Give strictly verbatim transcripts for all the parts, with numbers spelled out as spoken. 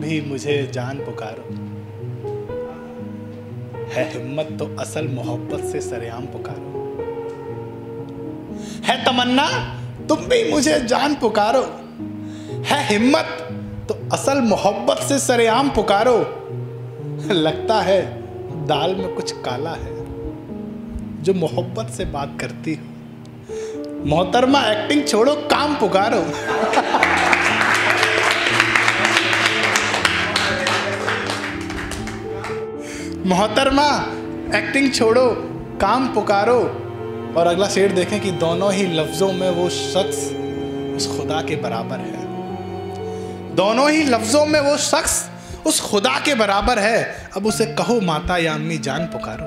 भी मुझे जान पुकारो, है हिम्मत तो असल मोहब्बत से सरेआम पुकारो। है तमन्ना तुम भी मुझे जान पुकारो, है हिम्मत तो असल मोहब्बत से सरेआम पुकारो। लगता है दाल में कुछ काला है जो मोहब्बत से बात करती हो। मोहतरमा एक्टिंग छोड़ो काम पुकारो। मोहतरमा एक्टिंग छोड़ो काम पुकारो। और अगला शेर देखें कि दोनों ही लफ्जों में वो शख्स उस खुदा के बराबर है। दोनों ही लफ्जों में वो शख्स उस खुदा के बराबर है। अब उसे कहो माता या अम्मी जान पुकारो।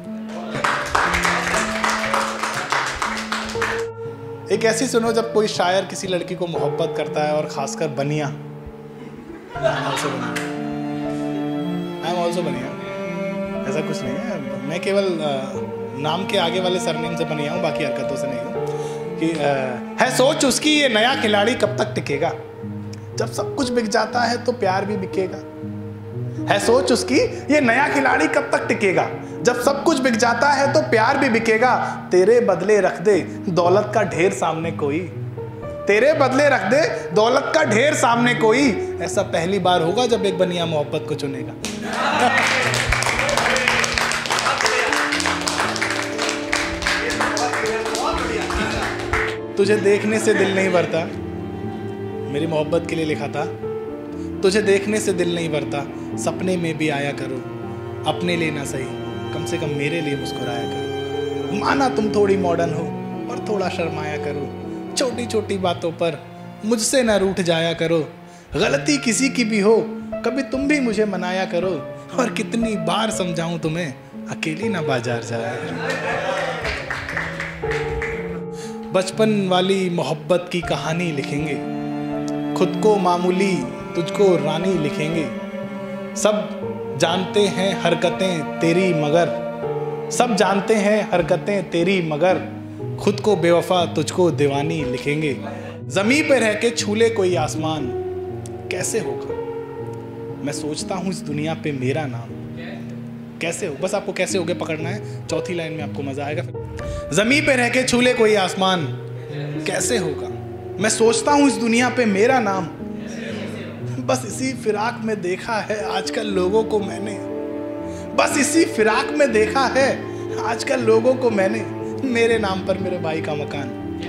एक ऐसी सुनो जब कोई शायर किसी लड़की को मोहब्बत करता है, और खासकर बनिया। आई एम ऑल्सो बनिया, ऐसा कुछ नहीं है, मैं केवल नाम के आगे वाले सरनेम से बनिया हूँ, बाकी हरकतों से नहीं हूँ। कि है सोच उसकी ये नया खिलाड़ी कब तक टिकेगा, जब सब कुछ बिक जाता है तो प्यार भी बिकेगा। है सोच उसकी ये नया खिलाड़ी कब तक टिकेगा, जब सब कुछ बिक जाता है तो प्यार भी बिकेगा। तेरे बदले रख दे दौलत का ढेर सामने कोई, तेरे बदले रख दे दौलत का ढेर सामने कोई। ऐसा पहली बार होगा जब एक बनिया मोहब्बत को चुनेगा। तुझे देखने से दिल नहीं भरता, मेरी मोहब्बत के लिए लिखा था। तुझे देखने से दिल नहीं भरता, सपने में भी आया करो। अपने लिए ना सही, कम से कम मेरे लिए मुस्कुराया करो। माना तुम थोड़ी मॉडर्न हो और थोड़ा शर्माया करो। छोटी छोटी बातों पर मुझसे ना रूठ जाया करो। गलती किसी की भी हो कभी तुम भी मुझे मनाया करो। और कितनी बार समझाऊं तुम्हें, अकेली ना बाजार जाया करो। बचपन वाली मोहब्बत की कहानी लिखेंगे, खुद को मामूली तुझको रानी लिखेंगे। सब जानते हैं हरकतें तेरी मगर, सब जानते हैं हरकतें तेरी मगर। खुद को बेवफा तुझको दीवानी लिखेंगे। जमीन पे रह के छूले कोई आसमान, कैसे होगा मैं सोचता हूँ इस दुनिया पे मेरा नाम। कैसे हो, बस आपको कैसे होगे पकड़ना है, चौथी लाइन में आपको मजा आएगा। जमीन पे रह के छूले कोई आसमान, कैसे होगा मैं सोचता हूँ इस दुनिया पे मेरा नाम। बस इसी फिराक में देखा है आजकल लोगों को मैंने, बस इसी फिराक में देखा है आजकल लोगों को मैंने। मेरे नाम पर मेरे भाई का मकान,